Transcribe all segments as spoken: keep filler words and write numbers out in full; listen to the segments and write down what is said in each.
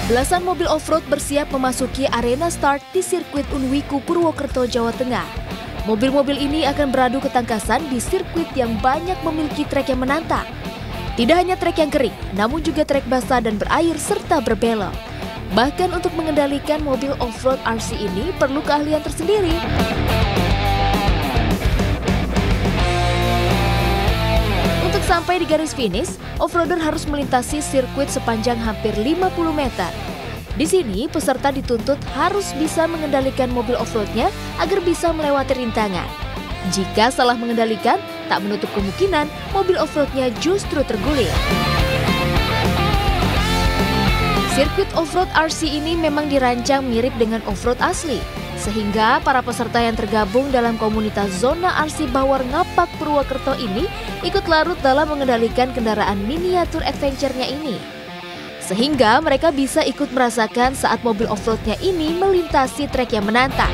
Belasan mobil off-road bersiap memasuki arena start di sirkuit Unwiku Purwokerto, Jawa Tengah. Mobil-mobil ini akan beradu ketangkasan di sirkuit yang banyak memiliki trek yang menantang. Tidak hanya trek yang kering, namun juga trek basah dan berair serta berbelok. Bahkan untuk mengendalikan mobil off-road R C ini perlu keahlian tersendiri. Untuk sampai di garis finish, off-roader harus melintasi sirkuit sepanjang hampir lima puluh meter. Di sini, peserta dituntut harus bisa mengendalikan mobil off-roadnya agar bisa melewati rintangan. Jika salah mengendalikan, tak menutup kemungkinan mobil off-roadnya justru terguling. Sirkuit off-road R C ini memang dirancang mirip dengan off-road asli, sehingga para peserta yang tergabung dalam komunitas zona R C Bawor Ngapak Purwokerto ini ikut larut dalam mengendalikan kendaraan miniatur adventure-nya ini. Sehingga mereka bisa ikut merasakan saat mobil off-roadnya ini melintasi trek yang menantang.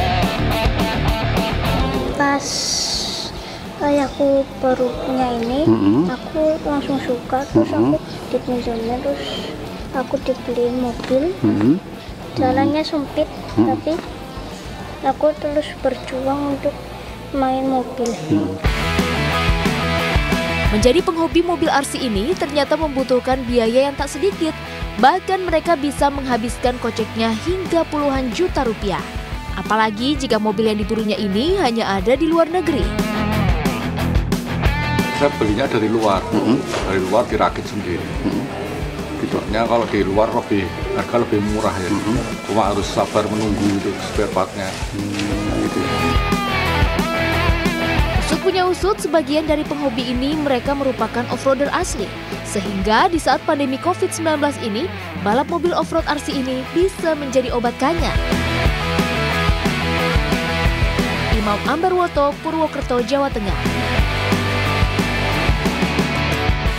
Pas kayak aku baru punya ini, mm-hmm. aku langsung suka, terus mm-hmm. aku dipinjemin, terus aku dibeliin mobil. Mm-hmm. Jalannya sempit, mm-hmm. tapi aku terus berjuang untuk main mobil. Mm-hmm. Menjadi penghobi mobil R C ini ternyata membutuhkan biaya yang tak sedikit. Bahkan mereka bisa menghabiskan koceknya hingga puluhan juta rupiah. Apalagi jika mobil yang diburunya ini hanya ada di luar negeri. Saya belinya dari luar, mm-hmm. dari luar dirakit sendiri. Mm-hmm. Tidaknya kalau di luar lebih harga lebih murah ya, mm-hmm. cuma harus sabar menunggu itu spare partnya. Mm-hmm. Gitu. Usut punya usut, sebagian dari penghobi ini mereka merupakan off-roader asli. Sehingga di saat pandemi covid sembilan belas ini, balap mobil off-road R C ini bisa menjadi obat kangen. Imam Ambarwoto, Purwokerto, Jawa Tengah.